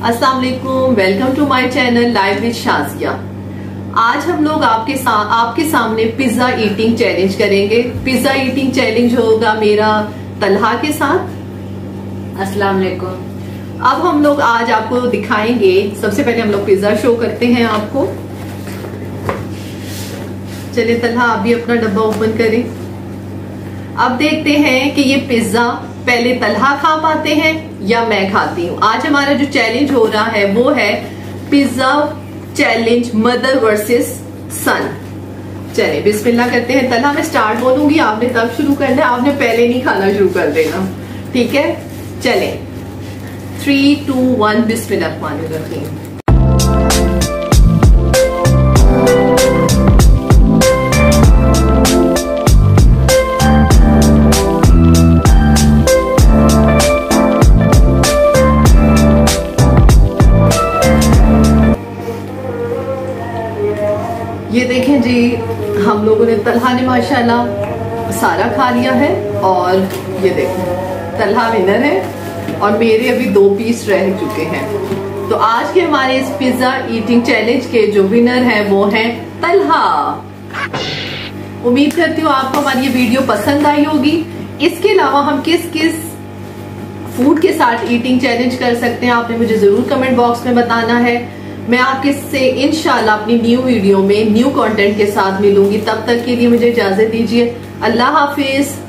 अस्सलाम वालेकुम, welcome to my channel live with Shazia. आज हम लोग आपके सामने पिज्जा ईटिंग चैलेंज करेंगे। पिज्जा ईटिंग चैलेंज होगा मेरा तलहा के साथ। अस्सलाम वालेकुम। अब हम लोग आज आपको दिखाएंगे। सबसे पहले हम लोग पिज्जा शो करते हैं आपको। चलिए तलहा, आप भी अपना डब्बा ओपन करें। अब देखते हैं कि ये पिज्जा पहले तलहा खा पाते हैं या मैं खाती हूँ। आज हमारा जो चैलेंज हो रहा है वो है pizza challenge mother versus son. चलिए बिस्मिल्लाह करते हैं। तलहा मैं स्टार्ट बोलूंगी, आपने तब शुरू करना है, आपने पहले नहीं खाना शुरू कर देना, ठीक है? चले 3, 2, 1 बिस्मिल्लाह। ये देखें जी, हम लोगों ने तलहा ने माशाल्लाह सारा खा लिया है और ये देखें तलहा विनर है और मेरे अभी 2 पीस रह चुके हैं। तो आज के हमारे इस पिज्जा ईटिंग चैलेंज के जो विनर हैं वो हैं तलहा। उम्मीद करती हूँ आपको हमारी ये वीडियो पसंद आई होगी। इसके अलावा हम किस किस फूड के साथ ईटिंग चैलेंज कर सकते हैं आपने मुझे जरूर कमेंट बॉक्स में बताना है। मैं आपके से इंशाल्लाह अपनी न्यू वीडियो में न्यू कंटेंट के साथ मिलूंगी। तब तक के लिए मुझे इजाजत दीजिए। अल्लाह हाफिज।